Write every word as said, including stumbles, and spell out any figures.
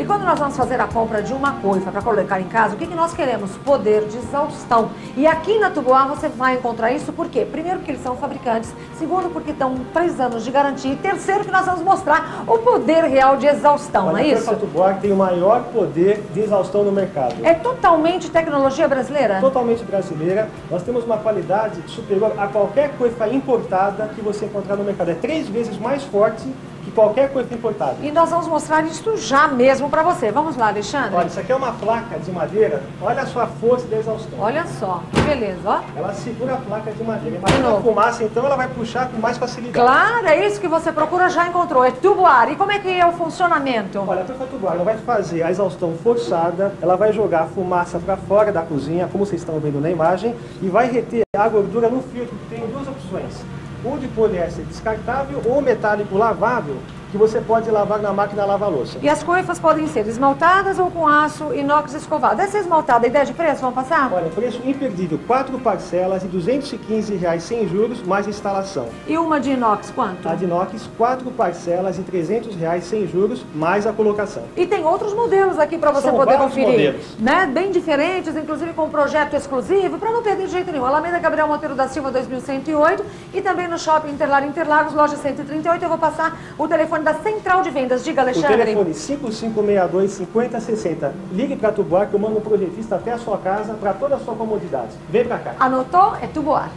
quando nós vamos fazer a compra de uma coifa para colocar em casa, o que, que nós queremos? Poder de exaustão. E aqui na Tubuar você vai encontrar isso por quê? Primeiro, porque eles são fabricantes. Segundo, porque dão três anos de garantia. E terceiro, que nós vamos mostrar o poder real de exaustão, Olha, não é isso? A Tubuar tem o maior poder de exaustão no mercado. É totalmente tecnologia brasileira? Totalmente brasileira. Nós temos uma qualidade superior a qualquer coifa importada que você encontrar no mercado. É três vezes mais forte que qualquer coifa importada. E nós vamos mostrar isso já mesmo para você. Vamos lá, Alexandre? Olha, isso aqui é uma placa de madeira. Olha a sua força de exaustão. Olha só, que beleza, ó. Ela segura a placa de madeira. Imagina a fumaça, então ela vai puxar com mais facilidade. Claro, é isso que você procura, já encontrou. É Tubuar. E como é que é o funcionamento? Olha, a coifa Tubuar, ela vai fazer a exaustão forçada, ela vai jogar a fumaça para fora da cozinha, como vocês estão vendo na imagem, e vai reter a gordura no filtro. Tem duas opções. Ou de poliéster descartável ou metálico lavável, que você pode lavar na máquina lava-louça. E as coifas podem ser esmaltadas ou com aço inox escovado. Essa esmaltada, ideia de preço, vamos passar? Olha, preço imperdível, quatro parcelas de duzentos e quinze reais sem juros, mais instalação. E uma de inox, quanto? A de inox, quatro parcelas de trezentos reais sem juros, mais a colocação. E tem outros modelos aqui para você São poder vários conferir. modelos. Né? Bem diferentes, inclusive com projeto exclusivo, para não perder de jeito nenhum. Alameda Gabriel Monteiro da Silva, dois mil cento e oito, e também no Shopping Interlar Interlagos, loja cento e trinta e oito. Eu vou passar o telefone da Central de Vendas. Diga, Alexandre. O telefone cinco cinco seis dois, cinco zero seis zero. Ligue para a Tubuar que eu mando um projetista até a sua casa para toda a sua comodidade. Vem para cá. Anotou? É Tubuar.